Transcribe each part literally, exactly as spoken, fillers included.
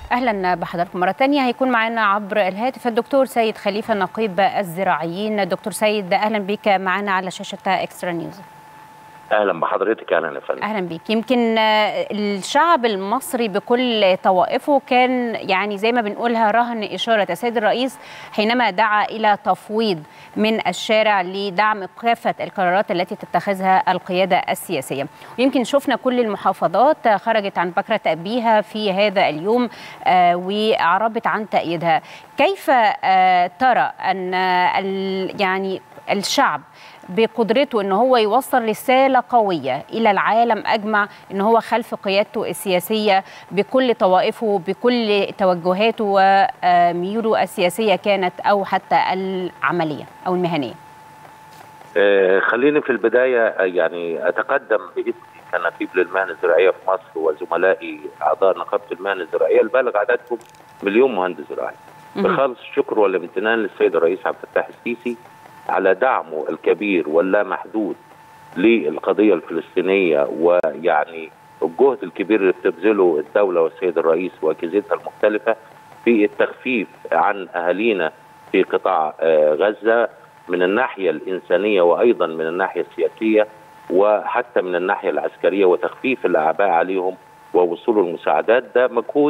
اهلا بحضراتكم مره ثانيه. هيكون معنا عبر الهاتف الدكتور سيد خليفه نقيب الزراعيين. دكتور سيد اهلا بك معنا على شاشه اكسترا نيوز. اهلا بحضرتك. اهلا يا فندم. اهلا بك. يمكن الشعب المصري بكل طوائفه كان يعني زي ما بنقولها رهن اشاره السيد الرئيس حينما دعا الى تفويض من الشارع لدعم كافه القرارات التي تتخذها القياده السياسيه. ويمكن شفنا كل المحافظات خرجت عن بكره ابيها في هذا اليوم واعربت عن تأييدها. كيف ترى ان يعني الشعب بقدرته ان هو يوصل رساله قويه الى العالم اجمع ان هو خلف قيادته السياسيه بكل طوائفه بكل توجهاته وميوله السياسيه كانت او حتى العمليه او المهنيه؟ آه خليني في البدايه يعني اتقدم باسمي كنقيب للمهن الزراعيه في مصر وزملائي اعضاء نقابه المهن الزراعيه البالغ عددهم مليون مهندس زراعي بخالص الشكر والامتنان للسيد الرئيس عبد الفتاح السيسي على دعمه الكبير واللامحدود للقضية الفلسطينية، ويعني الجهد الكبير اللي بتبذله الدولة والسيد الرئيس وأجهزتها المختلفة في التخفيف عن أهالينا في قطاع غزة من الناحية الإنسانية وأيضا من الناحية السياسية وحتى من الناحية العسكرية وتخفيف الأعباء عليهم ووصول المساعدات. ده مجهود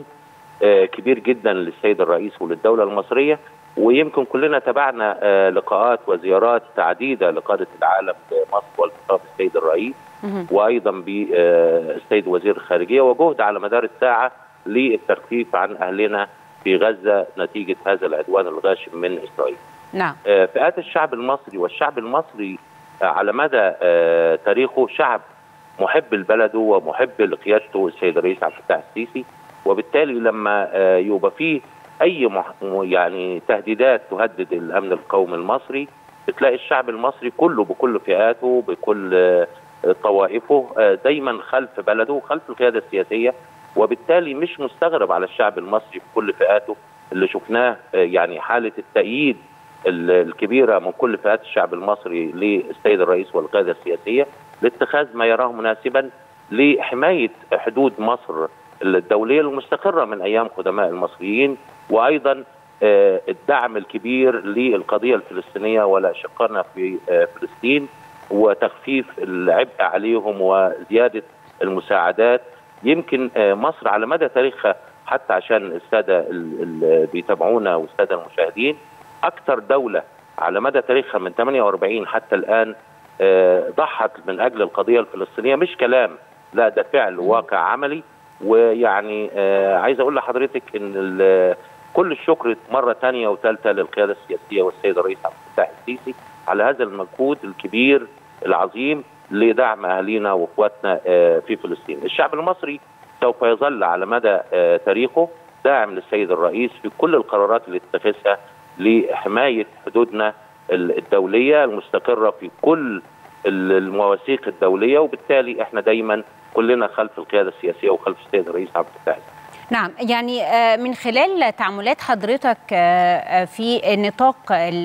كبير جدا للسيد الرئيس وللدولة المصرية، ويمكن كلنا تابعنا لقاءات وزيارات عديدة لقادة العالم بمصر والتقاء بالسيد الرئيس وأيضا بالسيد وزير الخارجية، وجهد على مدار الساعة للتخفيف عن أهلنا في غزة نتيجة هذا العدوان الغاشم من إسرائيل. نعم. فئات الشعب المصري والشعب المصري على مدى تاريخه شعب محب لبلده ومحب لقيادته السيد الرئيس عبد الفتاح السيسي، وبالتالي لما يبقى فيه أي مح... يعني تهديدات تهدد الأمن القومي المصري بتلاقي الشعب المصري كله بكل فئاته بكل طوائفه دايما خلف بلده وخلف القيادة السياسية، وبالتالي مش مستغرب على الشعب المصري بكل فئاته اللي شفناه يعني حالة التأييد الكبيرة من كل فئات الشعب المصري للسيد الرئيس والقيادة السياسية لاتخاذ ما يراه مناسبا لحماية حدود مصر الدولية المستقرة من أيام قدماء المصريين، وأيضا الدعم الكبير للقضية الفلسطينية والأشقائنا في فلسطين وتخفيف العبء عليهم وزيادة المساعدات. يمكن مصر على مدى تاريخها حتى عشان السادة اللي بيتابعونا والسادة المشاهدين أكثر دولة على مدى تاريخها من ثمانية وأربعين حتى الآن ضحت من أجل القضية الفلسطينية، مش كلام لا ده فعل واقع عملي. ويعني آه عايز اقول لحضرتك ان كل الشكر مره ثانيه وثالثه للقياده السياسيه والسيد الرئيس عبد الفتاح السيسي على هذا المجهود الكبير العظيم لدعم اهالينا واخواتنا آه في فلسطين. الشعب المصري سوف يظل على مدى آه تاريخه داعم للسيد الرئيس في كل القرارات اللي اتخذها لحمايه حدودنا الدوليه المستقره في كل المواثيق الدوليه، وبالتالي احنا دايما كلنا خلف القيادة السياسية وخلف السيد الرئيس عبد الفتاح. نعم، يعني من خلال تعاملات حضرتك في نطاق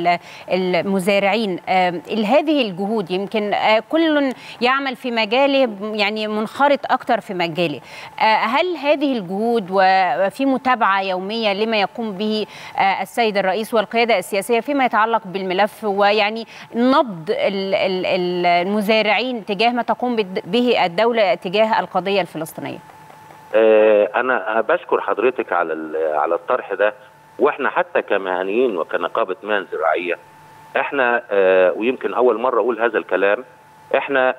المزارعين هذه الجهود، يمكن كل يعمل في مجاله يعني منخرط أكتر في مجاله، هل هذه الجهود وفي متابعة يومية لما يقوم به السيد الرئيس والقيادة السياسية فيما يتعلق بالملف ويعني نبض المزارعين تجاه ما تقوم به الدولة تجاه القضية الفلسطينية؟ أنا بشكر حضرتك على على الطرح ده، وإحنا حتى كمهنيين وكنقابة مهن زراعية إحنا ويمكن أول مرة أقول هذا الكلام، إحنا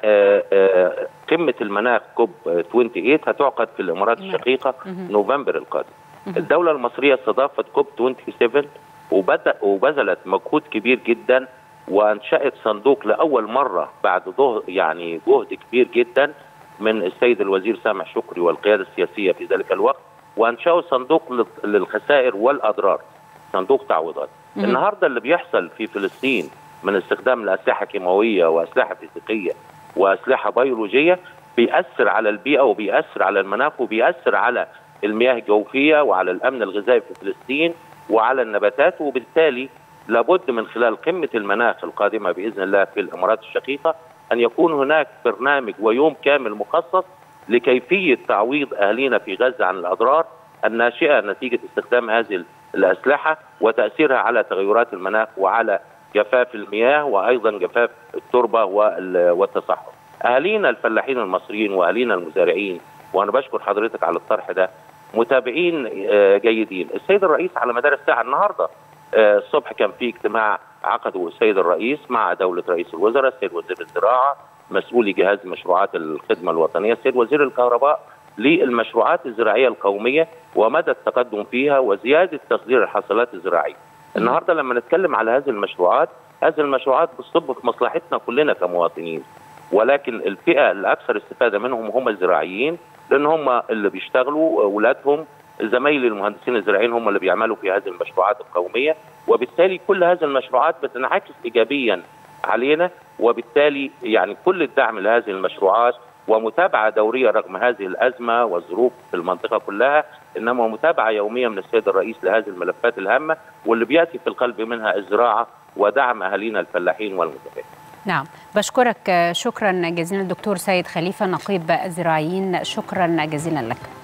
قمة المناخ كوب ثمانية وعشرين هتعقد في الإمارات الشقيقة نوفمبر القادم. الدولة المصرية استضافت كوب سبعة وعشرين وبدأ وبذلت مجهود كبير جدا وأنشأت صندوق لأول مرة بعد ظهر يعني جهد كبير جدا من السيد الوزير سامح شكري والقيادة السياسية في ذلك الوقت، وأنشأوا صندوق للخسائر والأضرار، صندوق تعويضات. النهاردة اللي بيحصل في فلسطين من استخدام الأسلحة كيماوية وأسلحة فيزيقية وأسلحة بيولوجية بيأثر على البيئة وبيأثر على المناخ وبيأثر على المياه الجوفية وعلى الأمن الغذائي في فلسطين وعلى النباتات، وبالتالي لابد من خلال قمة المناخ القادمة بإذن الله في الإمارات الشقيقة أن يكون هناك برنامج ويوم كامل مخصص لكيفية تعويض أهالينا في غزة عن الأضرار الناشئه نتيجه استخدام هذه الاسلحه وتاثيرها على تغيرات المناخ وعلى جفاف المياه وايضا جفاف التربه والتصحر. اهالينا الفلاحين المصريين واهالينا المزارعين، وانا بشكر حضرتك على الطرح ده، متابعين جيدين. السيد الرئيس على مدار الساعه النهارده الصبح كان في اجتماع عقده السيد الرئيس مع دوله رئيس الوزراء، السيد وزير الزراعه، مسؤولي جهاز مشروعات الخدمه الوطنيه، السيد وزير الكهرباء، للمشروعات الزراعيه القوميه ومدى التقدم فيها وزياده تصدير الحاصلات الزراعيه. النهارده لما نتكلم على هذه المشروعات، هذه المشروعات بتصب في مصلحتنا كلنا كمواطنين، ولكن الفئه الاكثر استفاده منهم هم الزراعيين، لان هم اللي بيشتغلوا، اولادهم زمايل المهندسين الزراعيين هم اللي بيعملوا في هذه المشروعات القوميه، وبالتالي كل هذه المشروعات بتنعكس ايجابيا علينا، وبالتالي يعني كل الدعم لهذه المشروعات ومتابعه دوريه رغم هذه الازمه والظروف في المنطقه كلها، انما متابعه يوميه من السيد الرئيس لهذه الملفات الهامه واللي بياتي في القلب منها الزراعه ودعم اهالينا الفلاحين والمزارعين. نعم، بشكرك شكرا جزيلا الدكتور سيد خليفه نقيب الزراعيين، شكرا جزيلا لك.